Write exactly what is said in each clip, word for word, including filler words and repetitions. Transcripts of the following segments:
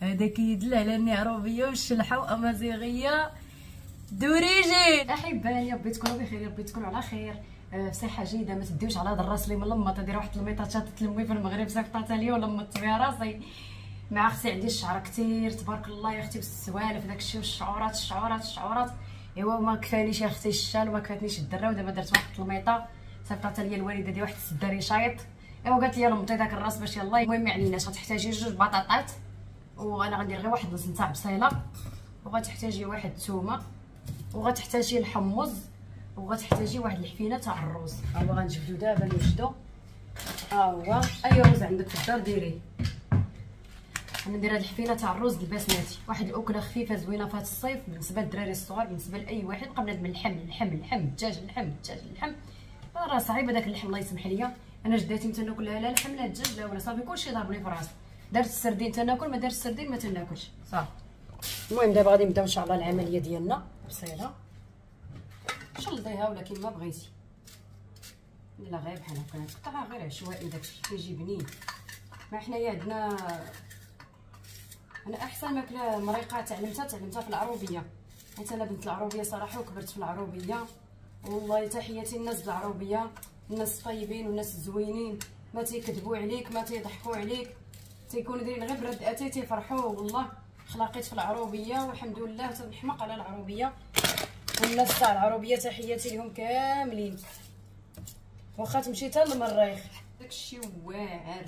هذا كيدل على اني عربيه والشلحه وامازيغيه دوريجين. احبائي ربي تكونوا بخير، ربي تكونوا على خير بصحه جيده. ما تديوش على هذا الراس اللي ملمط، دير واحد الميطات تلمي في المغرب صيفطاتها ليا ولمطت بها راسي. مع اختي عندي الشعر كثير تبارك الله يا اختي، بالسوالف داكشي والشعورات الشعورات الشعورات. ايوا ما كفانيش يا اختي الشال وما كفاتنيش الدره، ودابا درت واحد الميطه صيفطاتها ليا الوالده ديال واحد السداري شايط. ايوا قالت لي لمطي داك الراس باش يلاه. المهم ما عليناش، غتحتاجي جوج بطاطات وانا غندير غير واحد نص نتاع بصيله، وغتحتاجي واحد الثومه، وغتحتاجي الحمص، وغتحتاجي واحد الحفينه تاع الروز. ها هو غنجبدو دابا نوجدو. ها هو اي روز عندك في الدار ديريه. غندير هاد الحفينه تاع الروز البسمتي، واحد الاكله خفيفه زوينه في هاد الصيف بالنسبه للدراري الصغار، بالنسبه لاي واحد. بقى بنادم اللحم اللحم اللحم الدجاج اللحم الدجاج اللحم، راه صعيب هذاك اللحم الله يسمح ليا. انا جداتي ما تناكلها لا لحم لا دجاج لا ولا، صافي كلشي ضربني في راسي. درت السردين تناكل، ما درت السردين ما تناكلش صافي. المهم دابا غادي نبداو ان شاء الله العمليه ديالنا. بصيله شلضيها ولا كيما بغيتي، لا غير بحال هكا قطعها غير عشوائي، داكشي كيجي بنين. ما حنايا عندنا، انا احسن ماكله مريقه تعلمتها تعلمتها في العروبيه، حيت انا بنت العروبيه صراحه وكبرت في العروبيه. والله تحياتي الناس العروبيه، الناس الطيبين والناس الزوينين، ما تيكذبوا عليك ما تيضحكوا عليك، تيكونوا دايرين غير برد اتاي تيفرحوا. والله خلاقيت في العروبيه والحمد لله تنحماق على العروبيه، والناس تاع العروبيه تحياتي لهم كاملين. واخا تمشي حتى للمريخ داكشي واعر.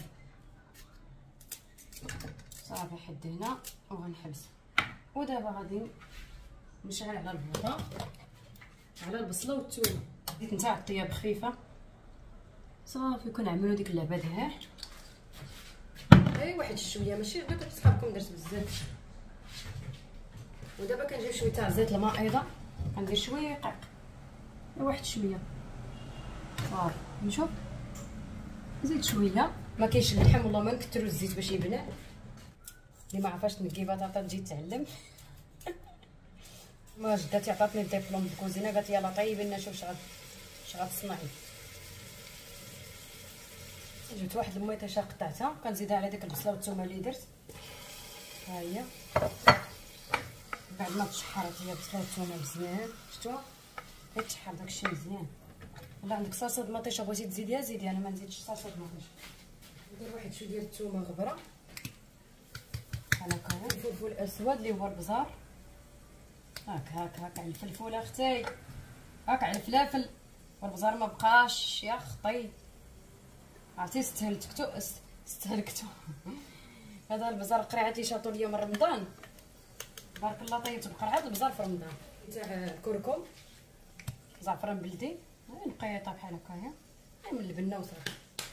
صافي حد هنا وغنحبس. ودابا غادي نشعل على البوطه على البصله والثوم. ديك نتاع الطياب خفيفه صافي. كنعملوا ديك اللعبه دها اي واحد شويه، ماشي غير كتصحابكم درت بزاف. ودابا كنجيب شويه تاع زيت الماء ايضا، غندير شويه قاق واحد شويه صافي. نشوف نزيد شويه، ما كاينش اللحم والله ما نكثروا الزيت باش يبنى. اللي ما عرفاش تنقي بطاطا تجي تعلم. ما جداتي عطاتني الدبلوم بالكوزينه، قالت لي يلاه طيبي لنا شوف شغد اش غتصنعي. جبت واحد الميطه شا قطعتها كنزيدها على ديك البصله والثومه اللي درت. ها هي بعد ما تشحرت هي البصله والثومه مزيان، شفتوها غير تشحر داكشي مزيان. الا عندك صلصه مطيشه بغيتي تزيديها زيدي، انا ما نزيدش صلصه مطيشه. ندير واحد شويه ديال الثومه غبره بحال هكا، الفلفل الاسود اللي هو البزار. هاك هاك هاك على الفلفل اختي، هاك على الفلافل والبزار ما بقاش يا خطي. عرفتي استهلكتو استهلكتو هذا البزار القريعات اللي شاطوا ليا من رمضان بارك الله. طيبت بقرعه البزار في رمضان تاع الكركم زعفران بلدي نقيطه بحال هكايا من البنه وصافي.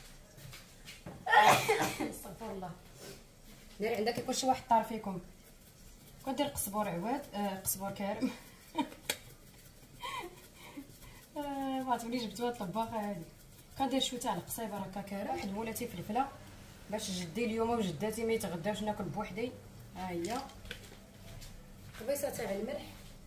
استغفر الله. داير عندك يكون شي واحد طار فيكم. كندير قزبور عواد آه قزبور كارم. آه ما عرفتني جبت هاد الطباخه هادي. كندير شويه تاع القصيبه هكا كارم، واحد مولاتي فلفله باش جدي اليوم وجداتي ما يتغداوش ناكل بوحدي. ها هي قبيصه تاع الملح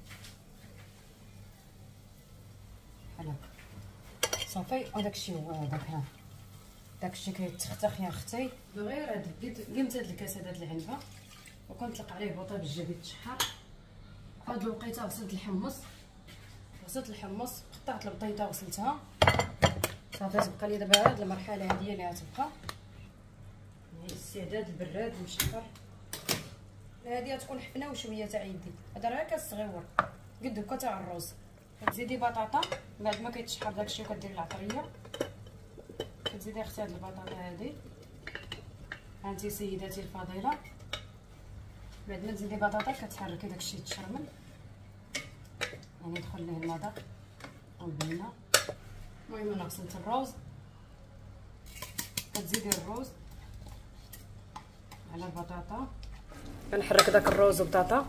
بحال هكا صافي. وداكشي هو هذاك، ها داكشي كيتختخ يا اختي. غير هاد قيمت هاد الكاس هاد العنبه وكنطلق عليه بوطه بالجبيد تشحر. في هاد الوقيته غسلت الحمص غسلت الحمص قطعت البطيطه غسلتها صافي. تبقى لي دابا هاد المرحله هادي اللي غتبقى هي الاستعداد البراد المشحر. هادي غتكون حفنه وشويه تاع يدي. هذا راه كاس صغيور قد هكا تاع الروز. كتزيدي بطاطا بعد ما كيتشحر داكشي وكديري العطريه. كتزيدي اختي هاد البطاطا هادي، هانتي سيداتي الفضيله. بعد ما تزيدي بطاطا كتحركي داكشي يتشرمل، يعني يدخل ليه المذاق والبنه. المهم انا غسلت الروز، كتزيدي الروز على البطاطا. كنحرك داك الروز والبطاطا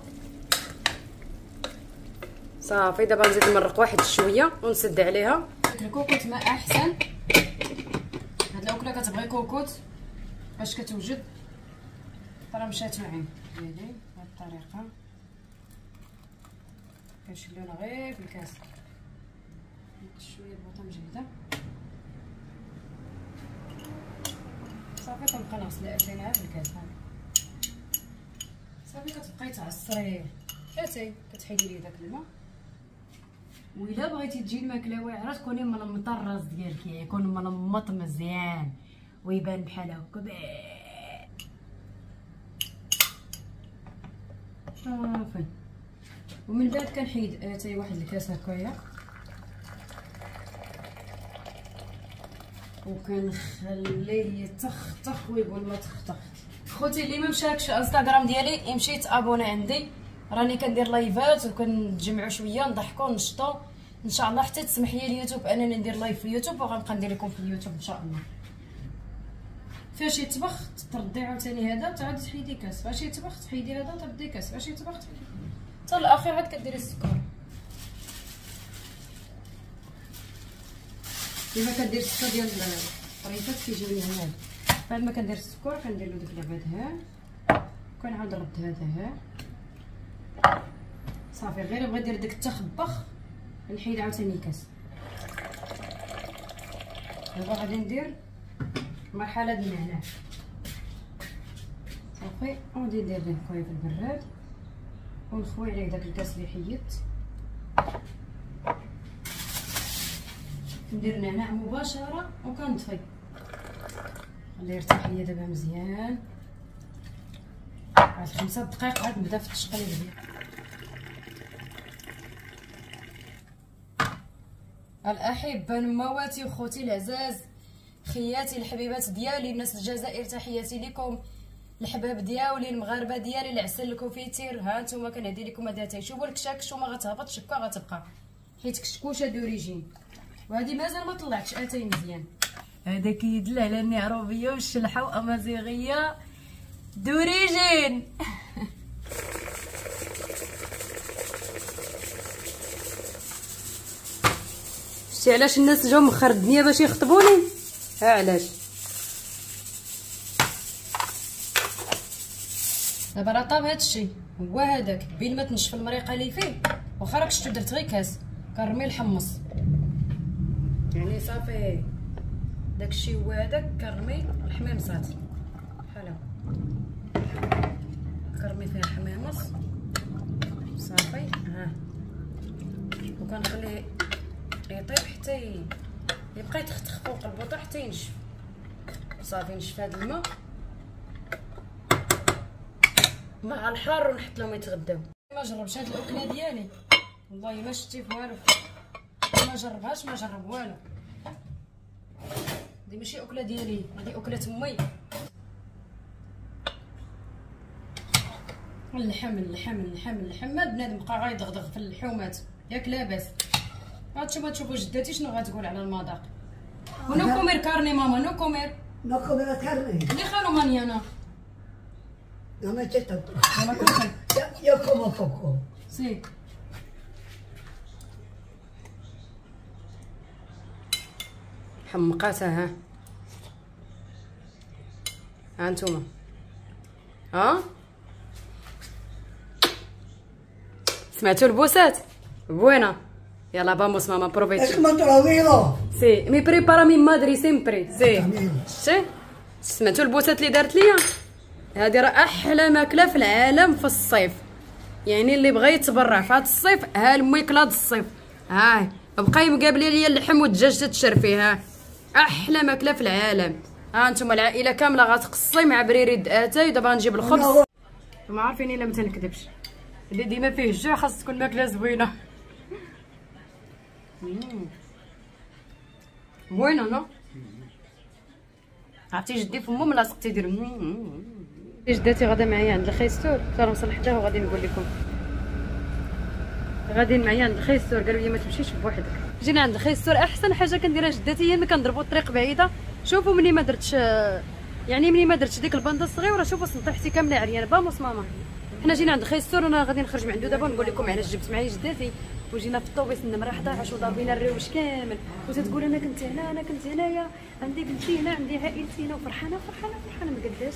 صافي. دابا نزيد نمرق واحد شويه ونسد عليها. الكوكوط ما احسن، هاد الاكله كتبغي كوكوط باش كتوجد. راه مشات معي ديالي بهاد الطريقه، كنشلونا غير في الكاس شويه البوطه مجهده صافي. كنبقى نغسل عجينه في الكاس. صافي كتبقاي تعصريه حتى كتحيدي ليه داك الماء. وإلا بغيتي تجي الماكله واعره تكوني ملمطه الراس ديالك، يعني يكون ملمط مزيان ويبان بحال هكا صافي. ومن بعد كنحيد حتى واحد الكاس هكايا وكنخليه يتختخ ويقول ما تختخ. خوتي اللي ما مشاركش الانستغرام ديالي يمشي يتابوني عندي، راني كندير لايفات وكنجمعوا شويه نضحكوا نشطوا ان شاء الله، حتى تسمح لي اليوتيوب انني ندير لايف في اليوتيوب، وغنبقى ندير لكم في اليوتيوب ان شاء الله. فاش يطبخ تردي عاوتاني هذا تعاود تحيدي كاس، فاش يطبخ تحيدي هذا تردي كاس، فاش يطبخ تحيدي حتى الاخير عاد كديري السكر. كيما كدير السكر ديال الطريفات كيجيو لي هنا. بعد ما كندير السكر كندير له ديك العباد ها، كنعاود نرد هذا ها صافي. غير بغا دير داك التخبخ نحيد عاوتاني كاس. دابا غادي ندير مرحله ديال النعناع صافي، وغادي ندير ليه شويه في البراد ونخوي عليه داك الكاس اللي حيدت. ندير النعناع مباشره وكنطفي، خليه يرتاح ليا دابا مزيان. بعد خمسة دقائق عاد نبدا في التشقليب ديالو. الاحبه نمواتي وخوتي العزاز، خياتي الحبيبات ديالي، الناس الجزائر تحياتي لكم، الحباب ديالي المغاربه ديالي، العسل الكوفيتير. ها نتوما كنهدي لكم هذا تيشوفوا الكشاكش وما غتهبطش هكا غتبقى، حيت كشكوشه دوريجين، وهذه مازال ما طلعتش اتاي مزيان. هذا كيدل على اني عربيه والشلحه وامازيغيه دوريجين. شتي علاش الناس جاو مخر الدنيا باش يخطبوني؟ ها علاش. دابا راه طاب هادشي هو هذاك، بين ما تنشف المريقه اللي فيه، واخا راك شفتو درت غير كاس كنرمي الحمص، يعني صافي داكشي هو هذاك كنرمي الحميمصات بحال هكا، كنرمي فيها الحميمص صافي ها، وكنخليه يطيب حتى يبقى يتختخ فوق البوطه حتى ينشف صافي. نشف هذا الماء مع الحار ونحط لهم يتغداو. ما جربش هاد الاكله ديالي والله ما شتي في والو، ما جربهاش ما جرب والو. دي ماشي اكله ديالي، هذه اكله امي. اللحم اللحم اللحم اللحم ما بنادم بقى غايدغدغ في اللحومات ياك لاباس. هانتوما تشوفوا جداتي شنو غتقول على المذاق. ونو كومير كارني ماما نو كومير No comer carne. اللي خالو ماني انا No me eches tanto. انا كنت Yo, yo como poco. سي حمقاتها ها ها انتوما ها سمعتوا البوسات بوينه. يلا vamos ماما Es بروفيتش. como te lo digo. سي مي بريبارا مي مادري سيمبري سي. También. شتي سمعتوا البوسات اللي دارت ليا؟ هذه راه احلى ماكله في العالم في الصيف، يعني اللي بغى يتبرع في هذا الصيف ها الماكله د الصيف. ها بقاي مقابله ليا اللحم والدجاج تتشر فيه، ها احلى ماكله في العالم. ها انتم العائله كامله غتقصي مع بريري اتاي. دابا غنجيب الخبز. ما عارفين الا ما تنكذبش، اللي ديما فيه الجوع خاص تكون ماكله زوينه. بوينه نو عرفتي جدي فمو ملاصق تيدير. جداتي غادا معايا عند الخيستور، صار نصلحتها وغادي نقول لكم. غاديين معايا عند الخيستور قالوا لي ما تمشيش بوحدك. جينا عند الخيستور احسن حاجه كنديرها جداتي هي ملي كنضربوا الطريق بعيده. شوفوا مني ما درتش، يعني مني ما درتش ديك الباندا الصغيره، شوفوا سنطيحتي كامله عريانه. باموس ماما حنا جينا عند الخيستور وانا غادي نخرج من عنده دابا نقول لكم علاش جبت معايا جداتي. وجينا في الطوبيس النمره احد عشر وضربينا الروش كامل، وتتقول انا كنت هنا انا كنت هنايا، عندي بنتي هنا عندي عائلتي هنا، وفرحانه فرحانه فرحانه ما قداش.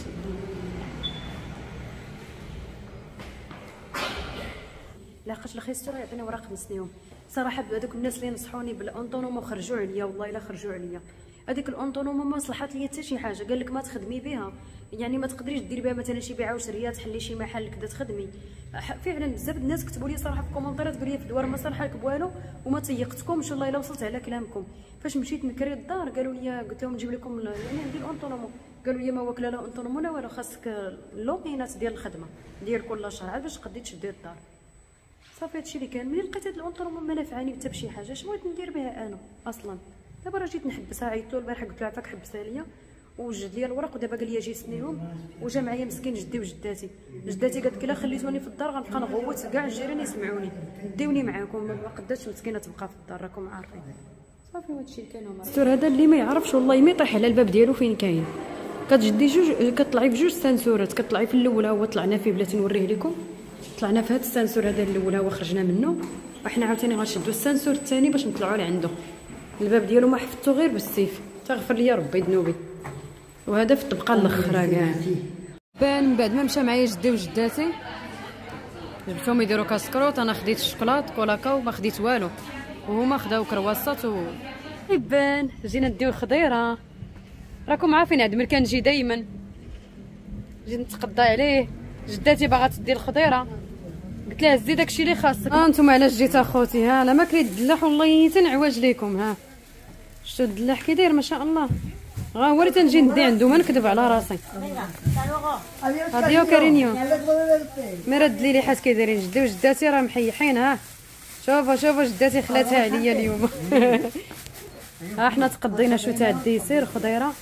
لاقاش الخيستور يعطيني وراق نسنيهم صراحه. هذوك الناس اللي نصحوني بالاونطونوم وخرجوا عليا والله الا خرجوا عليا. هذيك الاونطونوم ما صلحات ليا حتى شي حاجه، قال لك ما تخدمي بها، يعني ما تقدريش ديري بها مثلا شي بيعه وشريه تحلي شي محل كذا تخدمي. فعلا بزاف الناس كتبوا لي صراحه في الكومونتيرات قالوا لي في الدوار ما صالحه لك بوالو وما تيقتكمش، والله الا وصلت على كلامكم. فاش مشيت نكري الدار قالوا لي، قلت لهم نجيب لكم يعني عندي الاونطونوم، قالوا لي ما واكله لا اونطونوم ولا والو، خاصك اللومينات ديال الخدمه ديال كل شهر عاد باش تقدي تشدي الدار. صافي هادشي اللي كان. ملي لقيت هاد الاونطونوم ما نافعاني حتى بشي حاجه، اش بغيت ندير بها انا اصلا؟ دابا راه جيت نحبسها، عيطت له البارح قلت له عافاك حبسها ليا وجد لي الورق، ودابا قال لي جي سنيهم. وجا معايا مسكين جدي وجداتي، جداتي قالت لي الا خليتوني في الدار غنبقى نغوت كاع الجيران يسمعوني، ديوني معاكم. ما قدرتش مسكينه تبقى في الدار راكم عارفين. صافي هادشي اللي كان. هما الستور هذا اللي ما يعرفش والله ما يطيح على الباب ديالو فين كاين. كتجدي جوج، كطلعي بجوج سانسورات، كطلعي في الاول هو طلعنا فيه بلاتي نوريه لكم، طلعنا في هذا السانسور هذا الاول هو خرجنا منه، وحنا عاوتاني غنشدوا السانسور الثاني باش نطلعوا لعنده. الباب ديالو ما حفظته غير بالسيف، تغفر لي ربي ذنوبي. وهذا في الطبقه الاخرى كاع. بان من بعد ما مشى معايا جدي وجداتي جبتهم يديروا كاسكروط، انا خديت الشوكولات كولاكاو ما خديت والو، وهما خداو كرواسات و يبان. جينا نديو خضيره، راكم عارفين عاد ملي كنجي دائما جيت نتقضى عليه. جداتي باغا تدي الخضيره، قلت لها زيد داكشي اللي خاصك. ها انتم علاش جيت اخوتي؟ ها انا ما كريت الدلاح والله تنعواج ليكم. ها شتو الدلاح كي داير ما شاء الله، غا هو اللي تنجي ندي عنده ما نكذب على راسي. اديو كارينيو مي رد لي ليحات كي دايرين جدي وجداتي راه محيحين. ها شوفوا شوفوا جداتي خلاتها عليا اليوم. ها حنا تقضينا شو تاع الديسير خضيره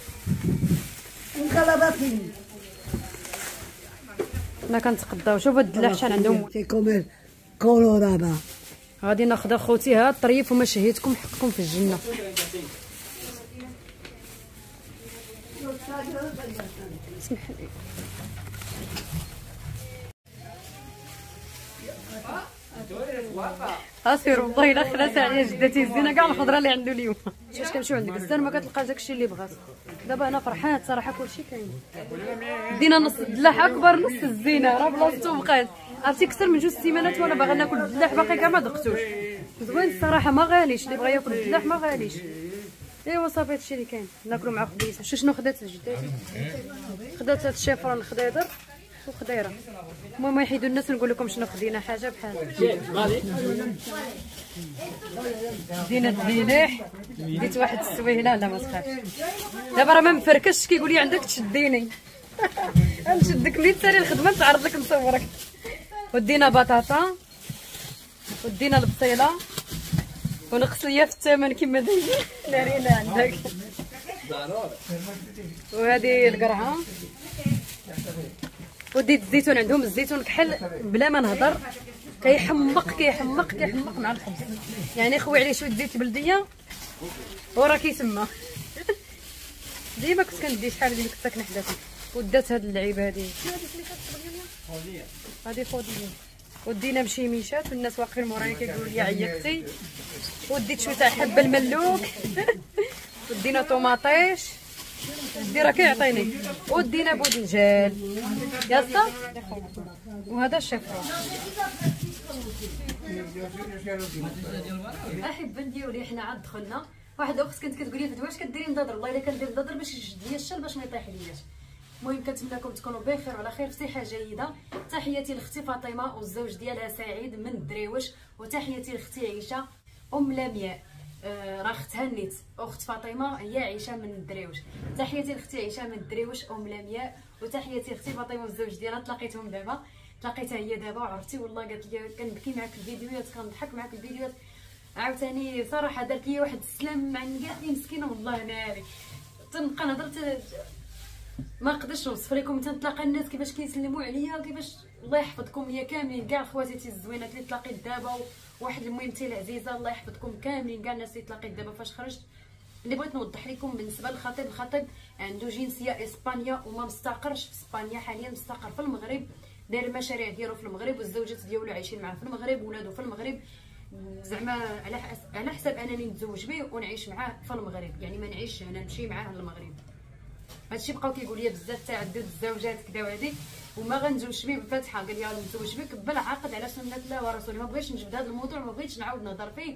حنا كنتقداو. شوفوا الدلاح شحال عندهم. كولورابا غادي ناخذ اخوتي ها الطريف وما شهيتكم حقكم في الجنه. اسمح لي اصير والله الا خلات عليا جدتي الزينه كاع الخضره اللي عنده اليوم. فاش كنمشيو عند الكزار ما كتلقاش داكشي اللي بغات. دابا انا فرحات صراحه كلشي كاين. دينا نص الدلاح اكبر نص الزينه راه بلاصتو بقات. عرفتي اكثر من جوج سيمانات وانا باغا ناكل الدلاح باقي كاع ما دقتوش. زوين الصراحه ما غاليش، اللي بغا ياكل الدلاح ما غاليش. ايوا صافي هادشي اللي كاين ناكلو مع خبيزه. شو شنو خدات جداتي؟ خدات هاد الشيفرون خضيضر وخضيره. المهم يحيدوا الناس نقول لكم شنو خدينا حاجه بحال دينا الدينيح. ديت واحد السويهله لا ما تخافش. دابا راه ما مفركش كيقول لي عندك تشديني. نشدك منين تسالي الخدمه نتعرض لك نصورك. ودينا بطاطا ودينا البصيله ونقصيه في الثمن كما دايرين نارينا عندك. وهذه القرعه وديت الزيتون. عندهم الزيتون كحل بلا ما نهضر كيحمق كيحمق كيحمق مع الخبز، يعني خوي عليه شويه زيت بلديه وراه كيسمى. ديما كنت كندي شحال اللي كنت ساكنه حداكم. ودات هاد اللعيبه هادي هادي خوديه. ودينا مشيميشات والناس واقفين مورايا كيقولوا لي عيقتي. وديت شويه تاع حبه الملوك. ودينا طوماطيش جدي راه كيعطيني. ودينا بودنجال ياسا وهذا الشيفرون. احب ديالي حنا عاد دخلنا. واحد الاخت كانت كتقول لي واش كديري مضادر؟ والله الا كندير مضادر باش يشد ليا الشل باش ما يطيحلياش. المهم كنتمنىكم تكونوا بخير وعلى خير في صحه جيده. تحياتي لاختي فاطمه والزوج ديالها سعيد من الدريوش، وتحياتي لاختي عيشه ام لمياء. آه راه اخت هنيت اخت فاطمه هي عيشه من الدريوش. تحياتي لاختي عيشه من الدريوش ام لمياء، وتحياتي لاختي فاطمه والزوج ديالها. تلاقيتهم دابا تلاقيتها هي دابا وعرفتي والله قالت لي كنبكي معاك الفيديوهات كنضحك معاك الفيديوهات. عاوتاني صراحه دارت لي واحد السلام مع قالت لي مسكينه والله ناري تنبقى نهضر ما نقدرش نوصف لكم. تنتلاقى الناس كيفاش كيسلموا عليا وكيفاش الله يحفظكم ليا كاملين كاع خواتاتي الزوينات اللي تلاقيت دابا. واحد المهمتي العزيزه الله يحفظكم كاملين كاع الناس اللي تلاقيت دابا. فاش خرجت اللي بغيت نوضح لكم بالنسبه للخطيب، الخطيب عنده جنسيه اسبانيا وما مستقرش في اسبانيا حاليا، مستقر في المغرب داير المشاريع ديالو في المغرب والزوجات ديالو عايشين معاه في المغرب ولادو في المغرب. زعما على على حسب انني نتزوج به ونعيش معاه في المغرب، يعني ما نعيش هنا نمشي معاه للمغرب. هادشي بقاو كيقول لي بزاف تعدد الزوجات كدا وهادي وما غنتزوجش به بفتحه. قال لي نتزوج بك بلا عقد على سنه الله ورسوله. ما بغيتش نجبد هذا الموضوع، ما بغيتش نعاود نهضر فيه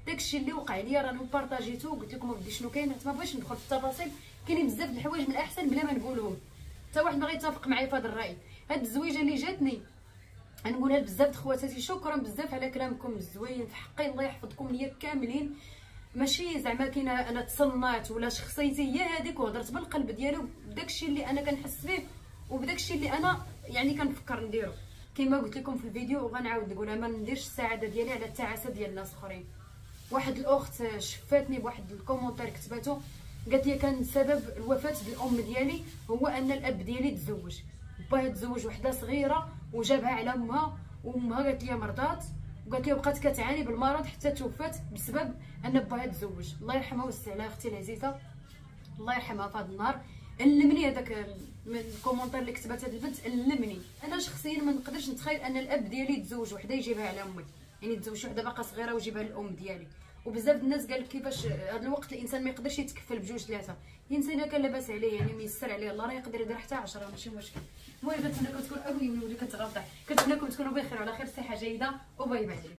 داكشي اللي وقع ليا راني بارطاجيتو قلت لكم ودي شنو كاين، ما بغيتش ندخل في التفاصيل، كاينين بزاف د الحوايج من الاحسن بلا ما نقولهم، حتى واحد ما غيتفق معايا في هذا الراي. هاد الزويجه اللي جاتني غنقولها بزاف د خواتاتي، شكرا بزاف على كلامكم الزوين في حقي، الله يحفظكم ليا كاملين. ماشي زعما كاينه انا تصنعت ولا شخصيتي هي هذيك وهضرت بالقلب ديالي بداكشي اللي انا كنحس به وبداكشي اللي انا يعني كنفكر نديرو. كما قلت لكم في الفيديو وغنعاود نقولها، ما نديرش السعاده ديالي على التعاسه ديال الناس اخرين. واحد الاخت شفاتني بواحد الكومونتير كتباتو قالت لي كان سبب الوفاه ديال الام ديالي هو ان الاب ديالي تزوج، باه تزوج وحده صغيره وجابها على امها، وامها قالت لي مرضات وقالت لي بقات كتعاني بالمرض حتى توفات بسبب ان باها تزوج. الله يرحمها ويوسع عليها اختي العزيزه، الله يرحمها في هذا النهار. علمني هذاك من الكومونتير اللي كتبات هذه البنت، علمني. انا شخصيا ما نقدرش نتخيل ان الاب ديالي يتزوج وحده يجيبها على امي، يعني يتزوج وحده باقا صغيره ويجيبها للام ديالي. وبزاف الناس قال كيفاش هذا الوقت الانسان ما يقدرش يتكفل بجوج ثلاثه، الانسان الا كان لاباس عليه يعني ميسر عليه الله راه يقدر يدير حتى عشرة ماشي مشكل. المهم كنتمنىكم تكونوا اوي ولي كتغضح، كنتمنىكم تكونوا بخير وعلى خير، صحه جيده وباي باي.